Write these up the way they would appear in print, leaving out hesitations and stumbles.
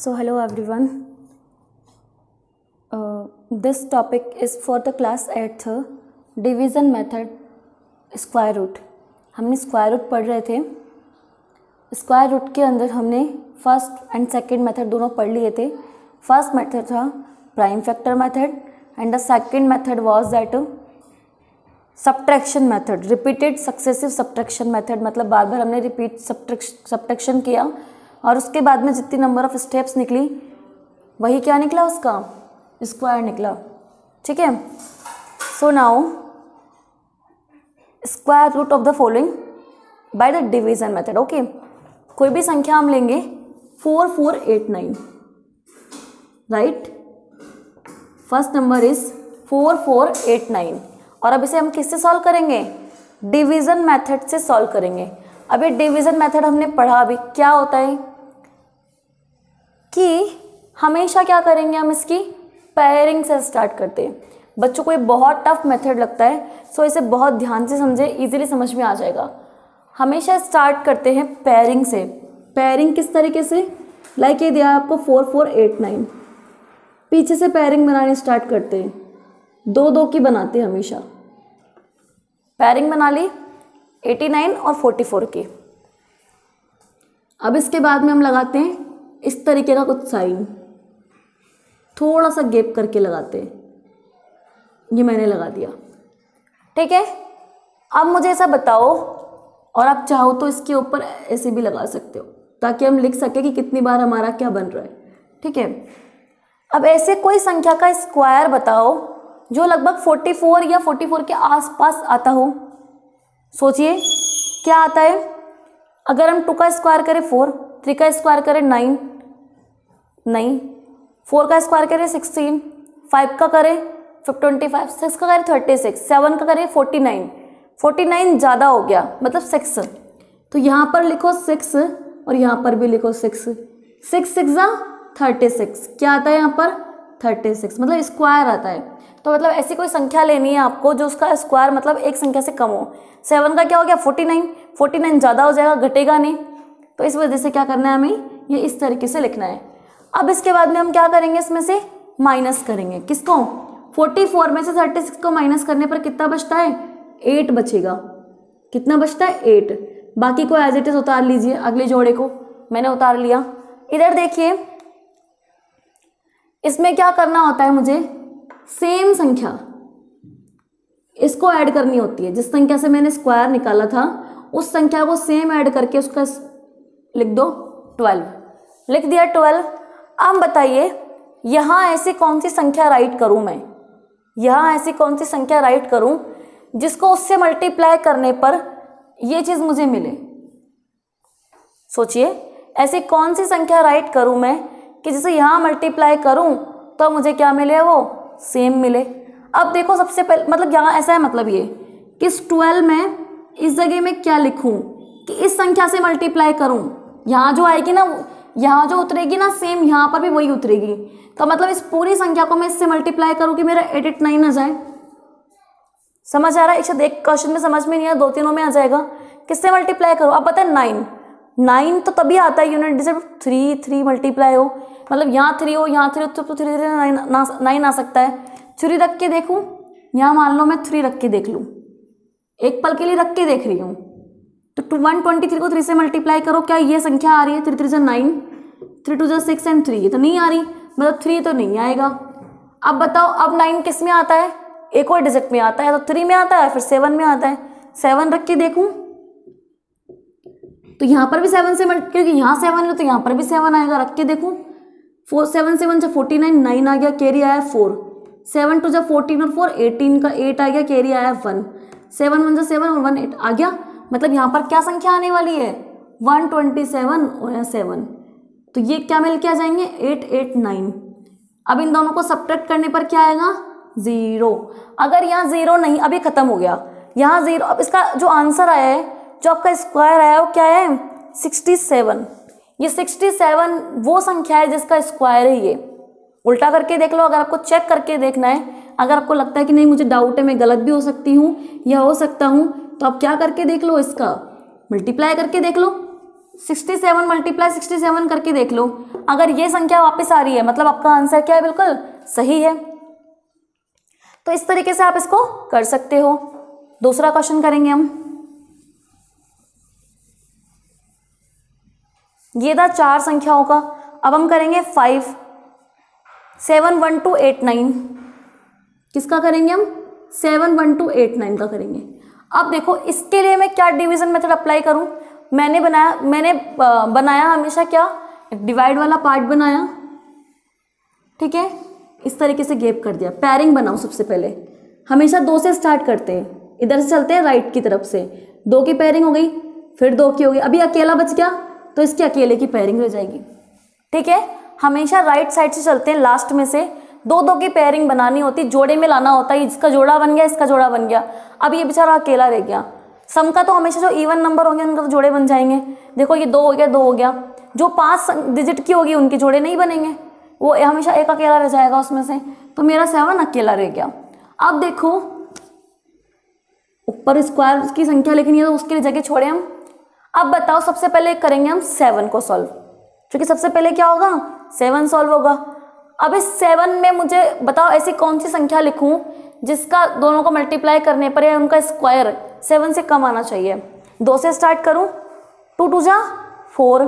So hello everyone. This topic is for the class 8th division method square root. हमने square root पढ़ रहे थे. Square root के अंदर हमने फर्स्ट एंड सेकंड मेथड दोनों पढ़ लिए थे. फर्स्ट मेथड था prime factor method and the second method was that subtraction method, repeated successive subtraction method. मतलब बार बार हमने रिपीट सब्ट्रैक्शन किया और उसके बाद में जितनी नंबर ऑफ स्टेप्स निकली वही क्या निकला, उसका स्क्वायर निकला. ठीक है. So now square root of the following by the division method. Okay, कोई भी संख्या हम लेंगे 4 4 8 9, राइट. फर्स्ट नंबर इज 4 4 8 9 और अब इसे हम किससे सॉल्व करेंगे? डिवीजन मेथड से सॉल्व करेंगे. अब ये डिवीजन मेथड हमने पढ़ा अभी. क्या होता है कि हमेशा क्या करेंगे हम, इसकी पेयरिंग से स्टार्ट करते हैं. बच्चों को ये बहुत टफ मेथड लगता है, सो इसे बहुत ध्यान से समझे, इजीली समझ में आ जाएगा. हमेशा स्टार्ट करते हैं पेयरिंग से. पेयरिंग किस तरीके से? लाइक ये दिया आपको 4 4 8 9, पीछे से पेयरिंग बनानी स्टार्ट करते हैं. 2 2 की बनाते हैं हमेशा. पेयरिंग बना ली 89 और 44 की. अब इसके बाद में हम लगाते हैं इस तरीके का कुछ साइन, थोड़ा सा गैप करके लगाते हैं. ये मैंने लगा दिया. ठीक है. अब मुझे ऐसा बताओ, और आप चाहो तो इसके ऊपर ऐसे भी लगा सकते हो ताकि हम लिख सके कि कितनी बार हमारा क्या बन रहा है. ठीक है. अब ऐसे कोई संख्या का स्क्वायर बताओ जो लगभग 44 या 44 के आसपास आता हो. सोचिए क्या आता है. अगर हम 2 का स्क्वायर करें 4, 3 का स्क्वायर करें 9, नहीं, 4 का स्क्वायर करें 16, 5 का करें 25, 6 का करें 36, 7 का करें 49. 49 ज़्यादा हो गया, मतलब 6. तो यहाँ पर लिखो 6 और यहाँ पर भी लिखो 6. 6 6 36. क्या आता है यहाँ पर? 36. मतलब स्क्वायर आता है. तो मतलब ऐसी कोई संख्या लेनी है आपको जो उसका स्क्वायर मतलब एक संख्या से कम हो. 7 का क्या हो गया? 49. 49 ज़्यादा हो जाएगा, घटेगा नहीं. तो इस वजह से क्या करना है हमें, ये इस तरीके से लिखना है. अब इसके बाद में हम क्या करेंगे, इसमें से माइनस करेंगे. किसको? 44 में से 36 को माइनस करने पर कितना बचता है? 8 बचेगा. कितना बचता है? 8. बाकी को एज इट इज उतार लीजिए. अगले जोड़े को मैंने उतार लिया. इधर देखिए, इसमें क्या करना होता है मुझे, सेम संख्या इसको ऐड करनी होती है. जिस संख्या से मैंने स्क्वायर निकाला था उस संख्या को सेम ऐड करके उसका लिख दो 12. लिख दिया 12. अब बताइए यहाँ ऐसी कौन सी संख्या राइट करूं मैं, यहाँ ऐसी कौन सी संख्या राइट करूं जिसको उससे मल्टीप्लाई करने पर ये चीज मुझे मिले. सोचिए ऐसी कौन सी संख्या राइट करूं मैं कि जिसे यहाँ मल्टीप्लाई करूं तो मुझे क्या मिले, वो सेम मिले. अब देखो सबसे पहले मतलब यहाँ ऐसा है, मतलब ये कि इस 12 में इस जगह में क्या लिखूं कि इस संख्या से मल्टीप्लाई करूं. यहाँ जो आएगी ना, यहाँ जो उतरेगी ना सेम यहाँ पर भी वही उतरेगी. तो मतलब इस पूरी संख्या को मैं इससे मल्टीप्लाई करूँ कि मेरा 889 आ जाए. समझ आ रहा है? इसे देख क्वेश्चन में समझ में नहीं आया, 2 3 में आ जाएगा. किससे मल्टीप्लाई करो? अब पता है 9 तो तभी आता है यूनिट जब 3 मल्टीप्लाई हो. मतलब यहाँ 3 हो, यहाँ 3 हो, तो 3 9 आ सकता है. 3 रख के देखूँ, यहाँ मान लो मैं 3 रख के देख लूँ, एक पल के लिए रख के देख रही हूँ. तो 123 को 3 से मल्टीप्लाई करो, क्या ये संख्या आ रही है? 3 3 9, 3 2 6 एंड 3. ये तो नहीं आ रही, मतलब 3 तो नहीं आएगा. अब बताओ, अब 9 किस में आता है? एक और डिजिट में आता है. तो 3 में आता है, फिर 7 में आता है. 7 रख के देखूं तो यहाँ पर भी 7 से क्योंकि यहाँ 7 है तो यहाँ पर भी 7 आएगा. रख के देखूं, 7 7 जा 49, 9 आ गया, कैरी आया 4. 7 2 जा 14 और 4 18 का 8 आ गया, कैरी आया 1. 7 1 जा 7 और 1 8 आ गया. मतलब यहाँ पर क्या संख्या आने वाली है? 127 और 7. तो ये क्या मिल के आ जाएंगे? 8 8 9. अब इन दोनों को सब्ट्रैक्ट करने पर क्या आएगा? 0. अगर यहाँ 0 नहीं, अभी खत्म हो गया यहाँ 0. अब इसका जो आंसर आया है, जो आपका स्क्वायर आया है, वो क्या है? 67. ये 67 वो संख्या है जिसका स्क्वायर है. ये उल्टा करके देख लो, अगर आपको चेक करके देखना है. अगर आपको लगता है कि नहीं मुझे डाउट है, मैं गलत भी हो सकती हूँ या हो सकता हूँ, तो आप क्या करके देख लो, इसका मल्टीप्लाई करके देख लो. 67 मल्टीप्लाई 67 करके देख लो, अगर ये संख्या वापस आ रही है मतलब आपका आंसर क्या है, बिल्कुल सही है। तो इस तरीके से आप इसको कर सकते हो। दूसरा क्वेश्चन करेंगे हम। ये था 4 संख्याओं का। अब हम करेंगे 5 7 1 2 8 9। किसका करेंगे हम? 7 1 2 8 9 का करेंगे। अब देखो इसके लिए मैं क्या डिवीजन मेथड अप्लाई करूं? मैंने बनाया हमेशा क्या, डिवाइड वाला पार्ट बनाया, ठीक है, इस तरीके से गैप कर दिया। पैरिंग बनाओ सबसे पहले, हमेशा 2 से स्टार्ट करते हैं, इधर से चलते हैं राइट की तरफ से, 2 की पैरिंग हो गई, फिर 2 की हो गई, अभी अकेला बच गया तो इसकी अकेले की पैरिंग रह जाएगी, ठीक है। हमेशा राइट साइड से चलते हैं, लास्ट में से 2 की पैरिंग बनानी होती, जोड़े में लाना होता है, इसका जोड़ा बन गया, इसका जोड़ा बन गया, अब ये बेचारा अकेला रह गया। सम का तो हमेशा जो इवन नंबर होंगे उनका तो जोड़े बन जाएंगे। देखो ये 2 हो गया, 2 हो गया, जो 5 डिजिट की होगी उनके जोड़े नहीं बनेंगे, वो हमेशा एक अकेला रह जाएगा उसमें से, तो मेरा 7 अकेला रह गया। अब देखो ऊपर स्क्वायर की संख्या लिखनी है तो उसके लिए जगह छोड़े हम। अब बताओ सबसे पहले करेंगे हम 7 को सॉल्व, क्योंकि सबसे पहले क्या होगा, 7 सॉल्व होगा। अब इस 7 में मुझे बताओ ऐसी कौन सी संख्या लिखूं जिसका दोनों को मल्टीप्लाई करने पर या उनका स्क्वायर 7 से कम आना चाहिए। 2 से स्टार्ट करूं, 2 2 जा 4,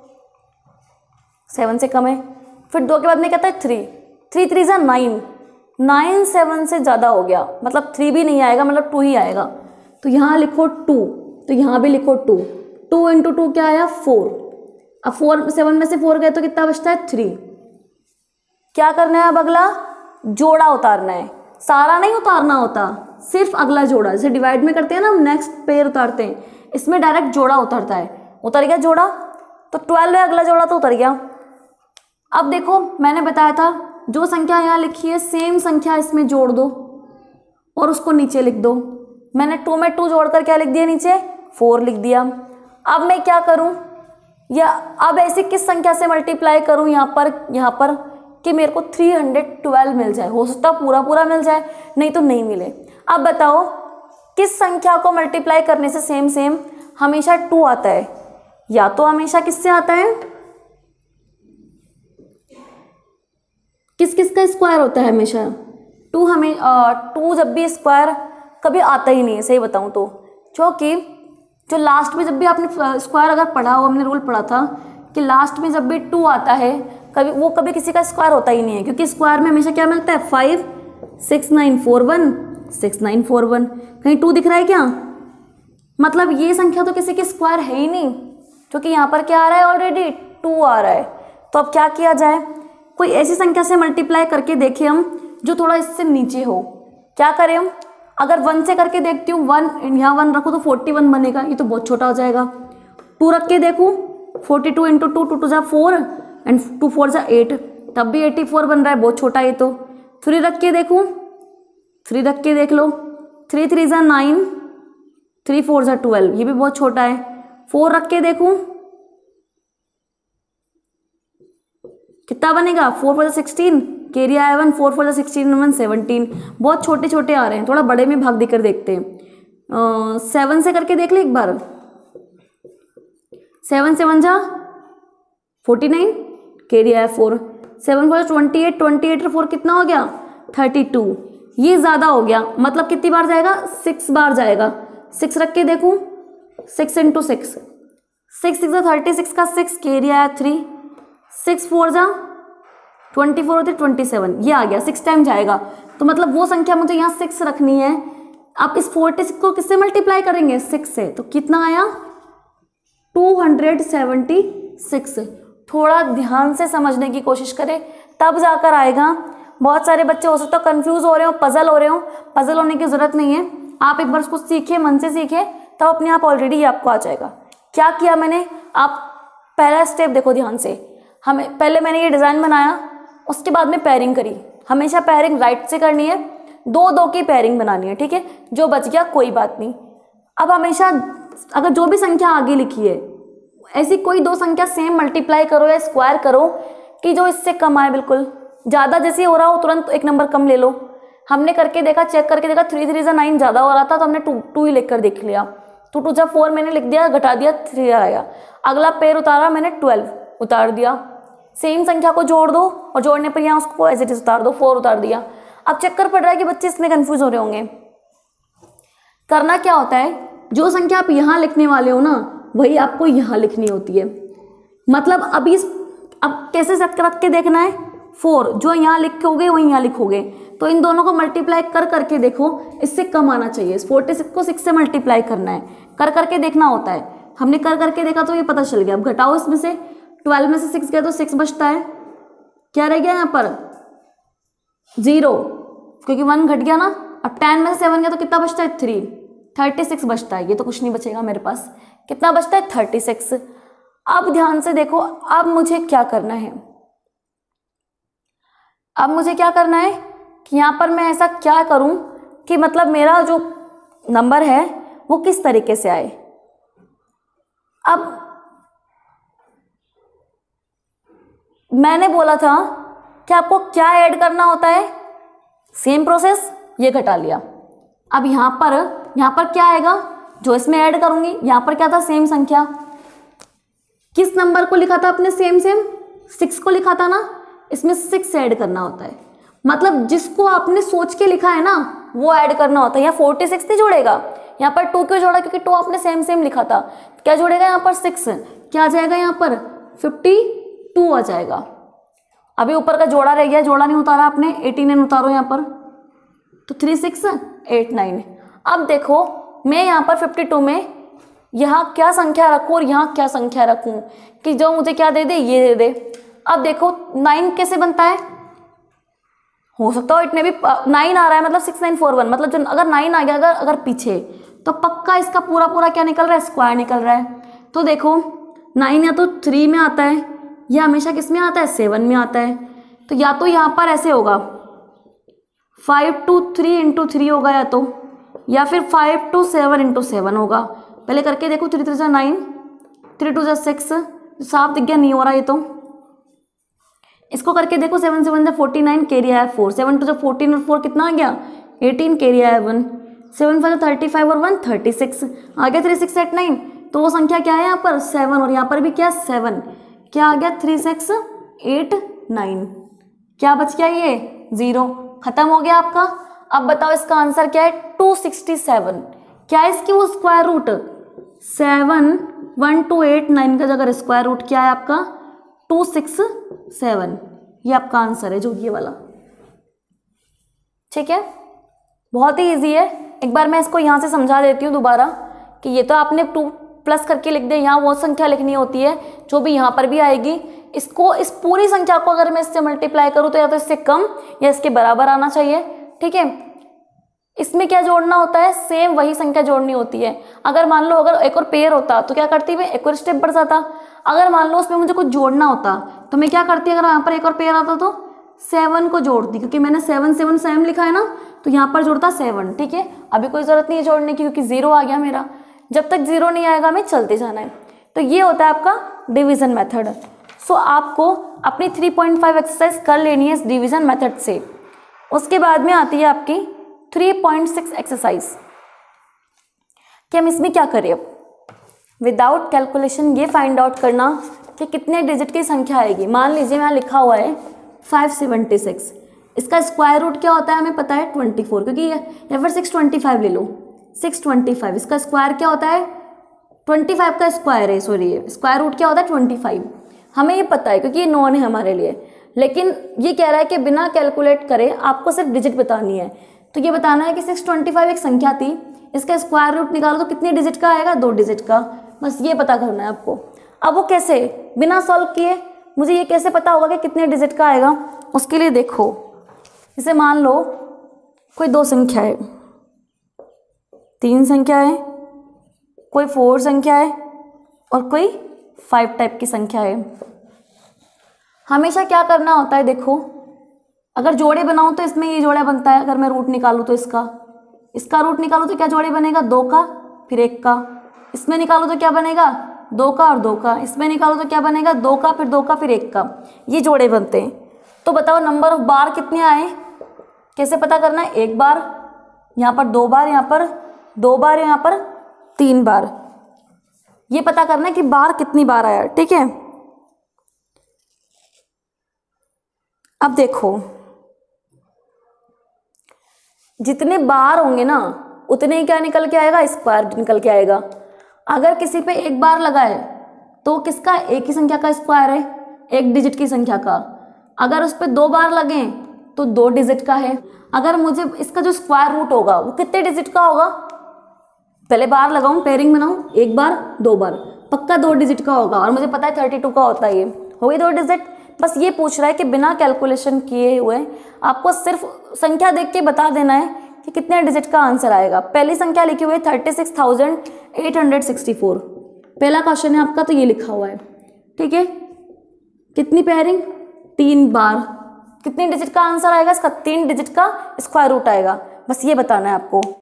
7 से कम है। फिर 2 के बाद में कहता है 3, 3 3 जा 9, 9 7 से ज़्यादा हो गया, मतलब 3 भी नहीं आएगा, मतलब 2 ही आएगा। तो यहाँ लिखो 2, तो यहाँ भी लिखो 2, 2 इंटू 2 क्या आया 4। अब 4 7 में से 4 गए तो कितना बचता है 3। क्या करना है अब अगला, जोड़ा उतारना है, सारा नहीं उतारना होता, सिर्फ अगला जोड़ा। जैसे डिवाइड में करते हैं ना हम, नेक्स्ट पेयर उतारते हैं, इसमें डायरेक्ट जोड़ा उतरता है। उतर गया जोड़ा तो 12 है, अगला जोड़ा तो उतर गया। अब देखो मैंने बताया था जो संख्या यहाँ लिखी है सेम संख्या इसमें जोड़ दो और उसको नीचे लिख दो। मैंने 2 में 2 जोड़कर क्या लिख दिया, नीचे 4 लिख दिया। अब मैं क्या करूं, या अब ऐसी किस संख्या से मल्टीप्लाई करूं यहाँ पर कि मेरे को 312 मिल जाए। हो सकता पूरा पूरा मिल जाए, नहीं तो नहीं मिले। अब बताओ किस संख्या को मल्टीप्लाई करने से सेम हमेशा 2 आता है, या तो हमेशा किससे आता है, किस किस का स्क्वायर होता है हमेशा 2। हमें 2 जब भी स्क्वायर कभी आता ही नहीं है, सही बताऊं तो, क्योंकि जो लास्ट में जब भी आपने स्क्वायर अगर पढ़ा हो, हमने रूल पढ़ा था कि लास्ट में जब भी 2 आता है कभी किसी का स्क्वायर होता ही नहीं है, क्योंकि स्क्वायर में हमेशा क्या मिलता है 5 6 9 4 1 6 9 4 1। कहीं 2 दिख रहा है क्या, मतलब ये संख्या तो किसी की स्क्वायर है ही नहीं, क्योंकि यहाँ पर क्या आ रहा है, ऑलरेडी 2 आ रहा है। तो अब क्या किया जाए, कोई ऐसी संख्या से मल्टीप्लाई करके देखें हम जो थोड़ा इससे नीचे हो। क्या करें हम, अगर 1 से करके देखती हूँ, 1 यहाँ 1 रखो तो 41 बनेगा, ये तो बहुत छोटा हो जाएगा। 2 रख के देखूँ, 42 इंटू 2, 2 2 जा 4 एंड 2 4 जा 8, तब भी 84 बन रहा है, बहुत छोटा है तो। 3 रख के देखूँ, 3 रख के देख लो, 3 3 जा 9, 3 4 जा 12, ये भी बहुत छोटा है। 4 रख के देखूँ कितना बनेगा, 4 4 जा 16, कैरी आया 1, 4 4 जा 16 1 17, बहुत छोटे छोटे आ रहे हैं, थोड़ा बड़े में भाग देकर देखते हैं। 7 से करके देख ले एक बार, 7 7 जा 49, कैरी आया 4, 7 4 जा 28, 28 4 कितना हो गया 32, ये ज़्यादा हो गया, मतलब कितनी बार जाएगा 6 बार जाएगा। 6 रख के देखूँ, 6 इंटू 6, 6 6 जा 36 का 6, कैरी आया 3, 6 4 जा 24 होते 27, ये आ गया 6 टाइम जाएगा। तो मतलब वो संख्या मुझे यहाँ 6 रखनी है। आप इस 46 को किससे मल्टीप्लाई करेंगे, 6 से, तो कितना आया 276। थोड़ा ध्यान से समझने की कोशिश करें तब जाकर आएगा। बहुत सारे बच्चे हो सकता है कंफ्यूज हो रहे हो, पजल हो रहे हो, पजल होने की जरूरत नहीं है। आप एक बार उसको सीखिए, मन से सीखिए, तब अपने आप ऑलरेडी ये आपको आ जाएगा। क्या किया मैंने, आप पहला स्टेप देखो ध्यान से। पहले मैंने ये डिज़ाइन बनाया, उसके बाद में पेयरिंग करी। हमेशा पेयरिंग राइट से करनी है, 2 2 की पेयरिंग बनानी है, ठीक है। जो बच गया कोई बात नहीं। अब हमेशा अगर जो भी संख्या आगे लिखी है ऐसी कोई 2 संख्या सेम मल्टीप्लाई करो या स्क्वायर करो कि जो इससे कम आए। बिल्कुल ज़्यादा जैसे हो रहा हो तुरंत एक नंबर कम ले लो। हमने करके देखा, चेक करके देखा, 3 3 जा 9 ज़्यादा हो रहा था तो हमने 2 ही लिख कर देख लिया। 2 2 जा 4 मैंने लिख दिया, घटा दिया 3 आया। अगला पेयर उतारा मैंने 12 उतार दिया। सेम संख्या को जोड़ दो और जोड़ने पर यहाँ उसको एज इट इज उतार दो, 4 उतार दिया। अब चक्कर पड़ रहा है कि बच्चे इसमें कंफ्यूज हो रहे होंगे। करना क्या होता है, जो संख्या आप यहाँ लिखने वाले हो ना वही आपको यहाँ लिखनी होती है। मतलब अब कैसे रख के देखना है, 4 जो यहाँ लिखोगे वही यहाँ लिखोगे। तो इन दोनों को मल्टीप्लाई कर करके देखो, इससे कम आना चाहिए। 46 को 6 से मल्टीप्लाई करना है, कर करके देखना होता है। हमने कर करके देखा तो ये पता चल गया। अब घटाओ इसमें से, 12 में से 6 गया तो 6 बचता है। क्या रह गया यहाँ पर 0, क्योंकि 1 घट गया ना। अब 10 में से 7 गया तो कितना बचता है 3, 36 बचता है। ये तो कुछ नहीं बचेगा मेरे पास, कितना बचता है 36। अब ध्यान से देखो, अब मुझे क्या करना है, अब मुझे क्या करना है कि यहाँ पर मैं ऐसा क्या करूं कि मतलब मेरा जो नंबर है वो किस तरीके से आए। अब मैंने बोला था कि आपको क्या ऐड करना होता है, सेम प्रोसेस, ये घटा लिया। अब यहाँ पर क्या आएगा, जो इसमें ऐड करूंगी, यहाँ पर क्या था सेम संख्या। किस नंबर को लिखा था आपने सेम 6 को लिखा था ना, इसमें 6 ऐड करना होता है। मतलब जिसको आपने सोच के लिखा है ना वो ऐड करना होता है। यहाँ 46 नहीं जोड़ेगा, यहाँ पर 2 क्यों जोड़ा, क्योंकि 2 आपने सेम लिखा था। क्या जोड़ेगा यहाँ पर 6, क्या आ जाएगा यहाँ पर 52 आ जाएगा। अभी ऊपर का जोड़ा रह गया, जोड़ा नहीं उतारा आपने, 89 उतारो यहाँ पर, तो 3 6 8 9। अब देखो मैं यहाँ पर 52 में यहाँ क्या संख्या रखूँ और यहाँ क्या संख्या रखूँ कि जो मुझे क्या दे दे, ये दे दे। अब देखो 9 कैसे बनता है, हो सकता है इतने भी 9 आ रहा है, मतलब 6941, मतलब जो अगर 9 आ गया अगर पीछे तो पक्का इसका पूरा क्या निकल रहा है, स्क्वायर निकल रहा है। तो देखो 9 या तो 3 में आता है या हमेशा किस में आता है, 7 में आता है। तो या तो यहाँ पर ऐसे होगा 5 2 3 इंटू 3 होगा, या फिर 5 2 7 इंटू 7 होगा। पहले करके देखो, 3 3 9, 3 2 6, साफ दिख गया, नहीं हो रहा ये तो। इसको करके देखो, 7 7 49, कैरी आया 4, 7 2 14 और 4 कितना आ गया 18, कैरी आया 1, 7 5 35 और 1 36 आ गया 3 6 8 9। तो वो संख्या क्या है यहाँ पर 7, और यहाँ पर भी क्या 7, क्या आ गया 3 6 8 9। क्या बच गया ये 0, खत्म हो गया आपका। अब बताओ इसका आंसर क्या है 267। क्या है इसकी वो स्क्वायर रूट 7 1 2 8 9 का अगर स्क्वायर रूट क्या है आपका 267। ये आपका आंसर है जो ये वाला, ठीक है। बहुत ही इजी है। एक बार मैं इसको यहाँ से समझा देती हूँ दोबारा कि ये तो आपने 2 प्लस करके लिख दे, यहाँ वो संख्या लिखनी होती है जो भी यहाँ पर भी आएगी। इसको इस पूरी संख्या को अगर मैं इससे मल्टीप्लाई करूँ तो या तो इससे कम या इसके बराबर आना चाहिए, ठीक है। इसमें क्या जोड़ना होता है, सेम वही संख्या जोड़नी होती है। अगर मान लो अगर एक और पेयर होता तो क्या करती मैं, एक और स्टेप बढ़ जाता। अगर मान लो उसमें मुझे कुछ जोड़ना होता तो मैं क्या करती, अगर यहाँ पर एक और पेयर आता तो 7 को जोड़ती, क्योंकि मैंने 7 7 7 लिखा है ना, तो यहाँ पर जोड़ता 7, ठीक है। अभी कोई जरूरत नहीं है जोड़ने की क्योंकि 0 आ गया मेरा। जब तक 0 नहीं आएगा हमें चलते जाना है। तो ये होता है आपका डिवीजन मेथड। सो आपको अपनी 3.5 एक्सरसाइज कर लेनी है इस डिवीजन मेथड से। उसके बाद में आती है आपकी 3.6 एक्सरसाइज कि हम इसमें क्या करें। अब विदाउट कैलकुलेशन ये फाइंड आउट करना कि कितने डिजिट की संख्या आएगी। मान लीजिए यहाँ लिखा हुआ है 576, इसका स्क्वायर रूट क्या होता है हमें पता है 24, क्योंकि या फिर 625 ले लो, 625 इसका स्क्वायर क्या होता है 25 का स्क्वायर है, सॉरी स्क्वायर रूट क्या होता है 25। हमें ये पता है क्योंकि ये नॉन है हमारे लिए। लेकिन ये कह रहा है कि बिना कैलकुलेट करे आपको सिर्फ डिजिट बतानी है। तो ये बताना है कि 625 एक संख्या थी, इसका स्क्वायर रूट निकालो तो कितने डिजिट का आएगा, 2 डिजिट का। बस ये पता करना है आपको। अब वो कैसे, बिना सॉल्व किए मुझे ये कैसे पता होगा कि कितने डिजिट का आएगा। उसके लिए देखो, जैसे मान लो कोई 2 संख्या है, 3 संख्या है, कोई 4 संख्या है और कोई 5 टाइप की संख्या है। हमेशा क्या करना होता है, देखो अगर जोड़े बनाऊं तो इसमें ये जोड़ा बनता है। अगर मैं रूट निकालूं तो इसका रूट निकालूं तो क्या जोड़े बनेगा, 2 का फिर 1 का। इसमें निकालूं तो क्या बनेगा, 2 का और 2 का। इसमें निकालूं तो क्या बनेगा, 2 का फिर 2 का फिर 1 का। ये जोड़े बनते हैं। तो बताओ नंबर ऑफ बार कितने आए, कैसे पता करना है। 1 बार, यहाँ पर 2 बार, यहाँ पर 2 बार, यहाँ पर 3 बार। ये पता करना है कि बार कितनी बार आया, ठीक है। अब देखो, जितने बार होंगे ना उतने ही क्या निकल के आएगा, स्क्वायर निकल के आएगा। अगर किसी पे एक बार लगा है तो किसका, एक ही संख्या का स्क्वायर है, एक डिजिट की संख्या का। अगर उस पर 2 बार लगे तो 2 डिजिट का है। अगर मुझे इसका जो स्क्वायर रूट होगा वो कितने डिजिट का होगा, पहले बार लगाऊं, पेयरिंग बनाऊं, 1 बार 2 बार, पक्का 2 डिजिट का होगा। और मुझे पता है 32 का होता है, ये हो गई 2 डिजिट। बस ये पूछ रहा है कि बिना कैलकुलेशन किए हुए आपको सिर्फ संख्या देख के बता देना है कि कितने डिजिट का आंसर आएगा। पहली संख्या लिखी हुई है 36,864, पहला क्वेश्चन है आपका, तो ये लिखा हुआ है, ठीक है। कितनी पेयरिंग, 3 बार, कितने डिजिट का आंसर आएगा इसका, 3 डिजिट का स्क्वायर रूट आएगा। बस ये बताना है आपको।